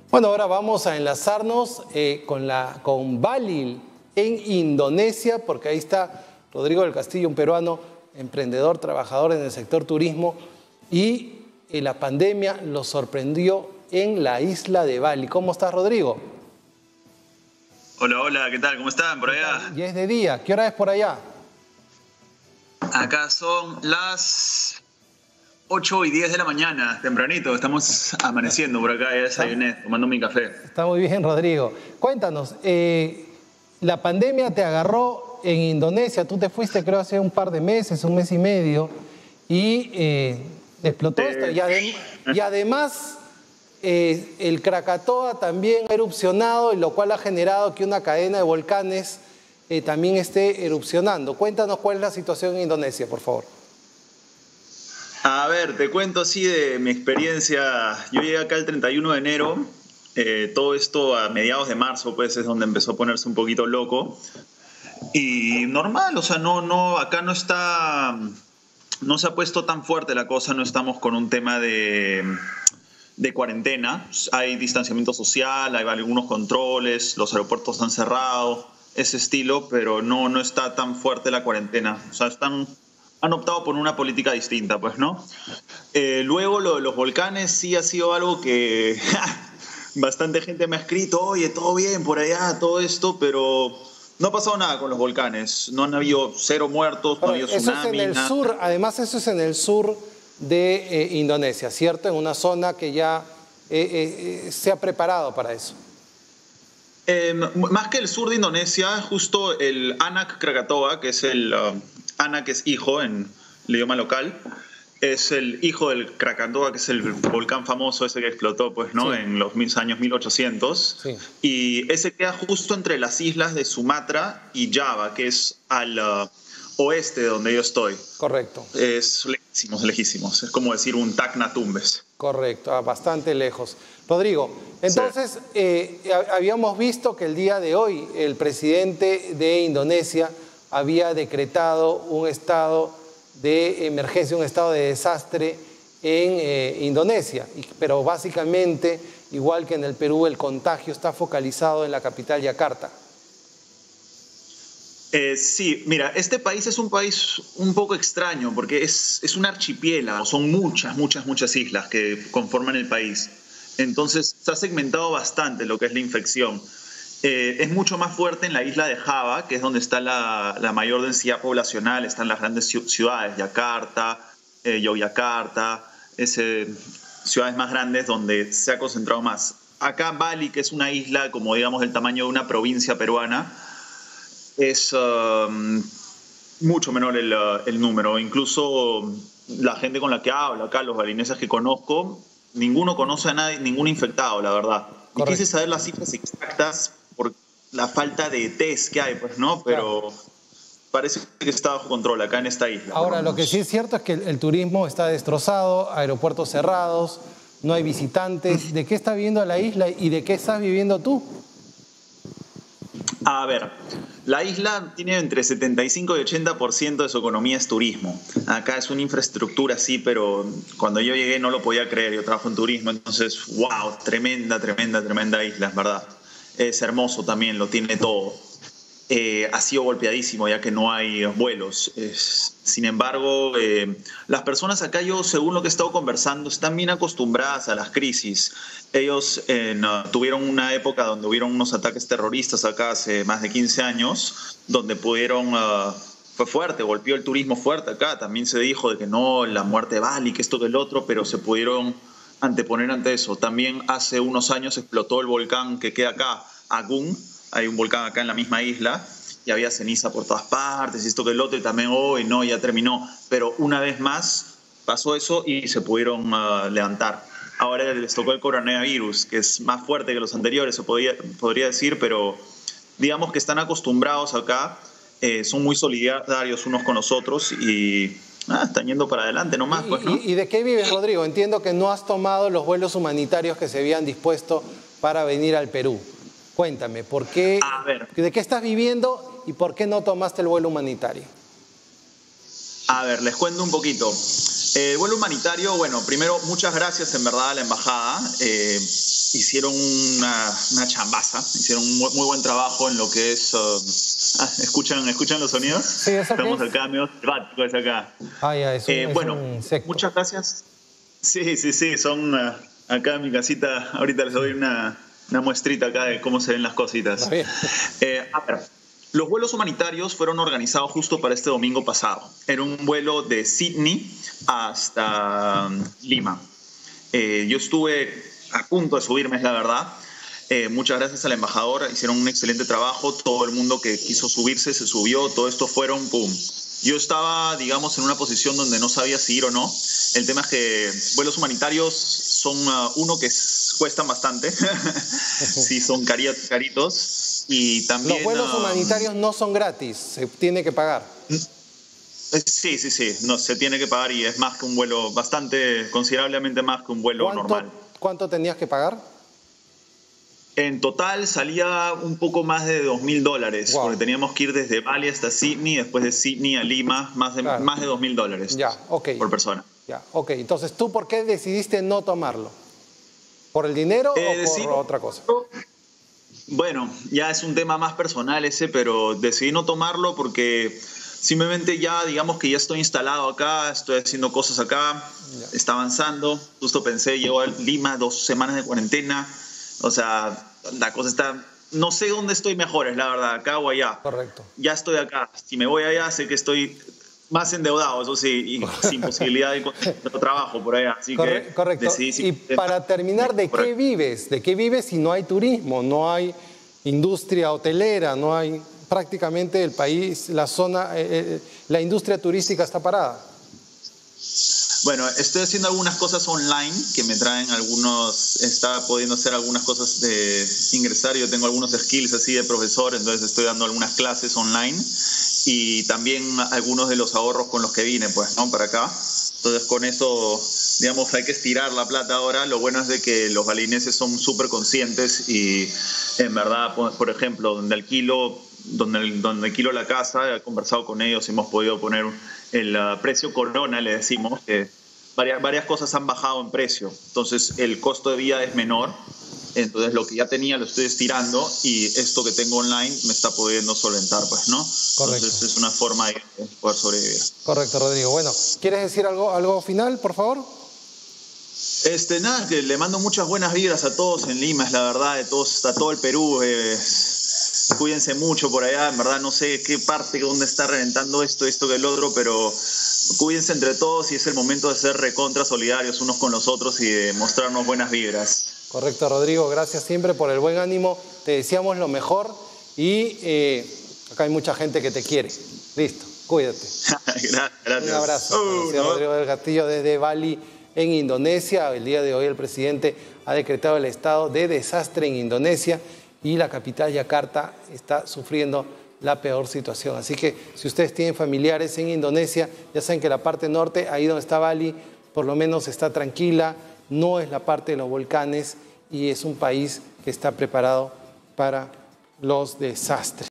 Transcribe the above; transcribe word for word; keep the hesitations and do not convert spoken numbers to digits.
Bueno, ahora vamos a enlazarnos eh, con, la, con Bali en Indonesia, porque ahí está Rodrigo del Castillo, un peruano, emprendedor, trabajador en el sector turismo, y eh, la pandemia lo sorprendió en la isla de Bali. ¿Cómo estás, Rodrigo? Hola, hola, ¿qué tal? ¿Cómo están por allá? Ya es de día. ¿Qué hora es por allá? Acá son las ocho y diez de la mañana, tempranito. Estamos amaneciendo por acá, ya desayuné, tomando mi café. Está muy bien, Rodrigo. Cuéntanos, eh, la pandemia te agarró en Indonesia. Tú te fuiste, creo, hace un par de meses, un mes y medio, y eh, explotó Eh, esto. Y, adem y además, eh, el Krakatoa también ha erupcionado, y lo cual ha generado que una cadena de volcanes eh, también esté erupcionando. Cuéntanos cuál es la situación en Indonesia, por favor. A ver, te cuento así de mi experiencia. Yo llegué acá el treinta y uno de enero. Eh, todo esto a mediados de marzo, pues, es donde empezó a ponerse un poquito loco. Y normal, o sea, no, no, acá no está, no se ha puesto tan fuerte la cosa, no estamos con un tema de, de cuarentena. Hay distanciamiento social, hay algunos controles, los aeropuertos han cerrado, ese estilo, pero no, no está tan fuerte la cuarentena. O sea, están... han optado por una política distinta, pues, ¿no? Eh, luego, lo de los volcanes sí ha sido algo que bastante gente me ha escrito, oye, todo bien por allá, todo esto, pero no ha pasado nada con los volcanes. No han habido cero muertos, no ha habido tsunami. Eso es en el nada. sur, además eso es en el sur de eh, Indonesia, ¿cierto? En una zona que ya eh, eh, se ha preparado para eso. Eh, más que el sur de Indonesia, justo el Anak Krakatoa, que es el... Uh, Anak es hijo en el idioma local, es el hijo del Krakatoa, que es el volcán famoso ese que explotó, pues, ¿no? Sí. En los años mil ochocientos. Sí. Y ese queda justo entre las islas de Sumatra y Java, que es al uh, oeste de donde yo estoy. Correcto. Es lejísimos, lejísimos. Es como decir un Tacna Tumbes. Correcto, bastante lejos. Rodrigo, entonces, sí. eh, habíamos visto que el día de hoy el presidente de Indonesia había decretado un estado de emergencia, un estado de desastre en eh, Indonesia. Pero básicamente, igual que en el Perú, el contagio está focalizado en la capital, Yakarta. Eh, sí, mira, este país es un país un poco extraño porque es, es un archipiélago, son muchas, muchas, muchas islas que conforman el país. Entonces se ha segmentado bastante lo que es la infección. Eh, es mucho más fuerte en la isla de Java, que es donde está la, la mayor densidad poblacional, están las grandes ciudades, Yakarta, eh, Yogyakarta, ese, ciudades más grandes donde se ha concentrado más. Acá Bali, que es una isla como digamos del tamaño de una provincia peruana, es uh, mucho menor el, el número. Incluso la gente con la que hablo acá, los balineses que conozco, ninguno conoce a nadie, ningún infectado, la verdad. Y quise saber las cifras exactas por la falta de test que hay, pues, ¿no? Pero claro, parece que está bajo control acá en esta isla. Ahora, lo que sí es cierto es que el, el turismo está destrozado, aeropuertos cerrados, no hay visitantes. ¿De qué está viviendo la isla y de qué estás viviendo tú? A ver, la isla tiene entre setenta y cinco y ochenta por ciento de su economía es turismo. Acá es una infraestructura, sí, pero cuando yo llegué no lo podía creer. Yo trabajo en turismo, entonces, wow, tremenda, tremenda, tremenda isla, es verdad. Es hermoso también, lo tiene todo. Eh, ha sido golpeadísimo ya que no hay vuelos. Es, sin embargo, eh, las personas acá, yo según lo que he estado conversando, están bien acostumbradas a las crisis. Ellos eh, no, tuvieron una época donde hubieron unos ataques terroristas acá hace más de quince años, donde pudieron... Uh, fue fuerte, golpeó el turismo fuerte acá. También se dijo de que no, la muerte de Bali, que esto, que el otro, pero se pudieron anteponer ante eso. También hace unos años explotó el volcán que queda acá, Agung. Hay un volcán acá en la misma isla y había ceniza por todas partes, y esto que el otro, y también hoy, oh, no, ya terminó. Pero una vez más pasó eso y se pudieron uh, levantar. Ahora les tocó el coronavirus, que es más fuerte que los anteriores, se podría, podría decir, pero digamos que están acostumbrados acá, eh, son muy solidarios unos con los otros y ah, están yendo para adelante nomás. Pues, ¿no? ¿Y, y de qué vives, Rodrigo? Entiendo que no has tomado los vuelos humanitarios que se habían dispuesto para venir al Perú. Cuéntame, ¿por qué, A ver. ¿de qué estás viviendo y por qué no tomaste el vuelo humanitario? A ver, les cuento un poquito. El vuelo humanitario, bueno, primero, muchas gracias en verdad a la embajada. Eh, hicieron una, una chambaza, hicieron un muy, muy buen trabajo en lo que es... Uh, ah, ¿escuchan, ¿Escuchan los sonidos? Sí, ¿eso Estamos qué es? acá, medio selvático es acá. Ah, ya, es un, Eh, es bueno, un insecto. muchas gracias. Sí, sí, sí, son uh, acá en mi casita, ahorita les doy una, una muestrita acá de cómo se ven las cositas. Está bien. Eh, a ver, los vuelos humanitarios fueron organizados justo para este domingo pasado. Era un vuelo de Sydney hasta um, Lima. Eh, yo estuve a punto de subirme, es la verdad. Eh, muchas gracias al embajador, hicieron un excelente trabajo. Todo el mundo que quiso subirse se subió, todo esto fueron, pum. Yo estaba, digamos, en una posición donde no sabía si ir o no. El tema es que vuelos humanitarios son, uh, uno, que es, cuestan bastante, sí, son cari caritos, y también... Los vuelos uh, humanitarios no son gratis, se tiene que pagar. Sí, sí, sí, no, se tiene que pagar y es más que un vuelo, bastante, considerablemente más que un vuelo ¿Cuánto, normal. ¿Cuánto tenías que pagar? En total salía un poco más de dos mil dólares, wow. porque teníamos que ir desde Bali hasta Sydney, después de Sydney a Lima, más de, claro. más de dos mil dólares ya, okay. por persona. Ya, ok. Entonces, ¿tú por qué decidiste no tomarlo? ¿Por el dinero Eh, o por decidí, otra cosa? Bueno, ya es un tema más personal ese, pero decidí no tomarlo porque simplemente ya, digamos que ya estoy instalado acá, estoy haciendo cosas acá, ya. Está avanzando. Justo pensé, llego a Lima, dos semanas de cuarentena, o sea... La cosa está... No sé dónde estoy mejor, es la verdad, acá o allá. Correcto. Ya estoy acá. Si me voy allá, sé que estoy más endeudado, eso sí, y sin posibilidad de encontrar trabajo por allá. Así Corre que correcto. Decidí, y para terminar, ¿de qué vives? ¿De qué vives si no hay turismo? No hay industria hotelera, no hay... Prácticamente el país, la zona, eh, la industria turística está parada. Bueno, estoy haciendo algunas cosas online que me traen algunos, está pudiendo hacer algunas cosas de ingresar. Yo tengo algunos skills así de profesor, entonces estoy dando algunas clases online y también algunos de los ahorros con los que vine, pues, ¿no? Para acá. Entonces con eso, digamos, hay que estirar la plata ahora. Lo bueno es de que los balineses son súper conscientes y en verdad, por ejemplo, donde alquilo, donde, donde alquilo la casa, he conversado con ellos y hemos podido poner el uh, precio corona, le decimos, que varias, varias cosas han bajado en precio. Entonces el costo de vida es menor. Entonces lo que ya tenía lo estoy estirando y esto que tengo online me está pudiendo solventar, pues, ¿no? Correcto. Entonces es una forma de poder sobrevivir. Correcto, Rodrigo. Bueno, ¿quieres decir algo, algo final, por favor? Este, nada, que le mando muchas buenas vibras a todos en Lima, es la verdad, de todos, a todo el Perú. Eh, cuídense mucho por allá, en verdad no sé qué parte, dónde está reventando esto, esto que el otro, pero cuídense entre todos y es el momento de ser recontra solidarios unos con los otros y de mostrarnos buenas vibras. Correcto, Rodrigo, gracias siempre por el buen ánimo, te deseamos lo mejor y eh, acá hay mucha gente que te quiere. Listo, cuídate. Gracias. Un abrazo. Uh, no. Rodrigo del Castillo desde Bali, en Indonesia. El día de hoy el presidente ha decretado el estado de desastre en Indonesia y la capital, Yakarta, está sufriendo la peor situación. Así que si ustedes tienen familiares en Indonesia, ya saben que la parte norte, ahí donde está Bali, por lo menos está tranquila, no es la parte de los volcanes y es un país que está preparado para los desastres.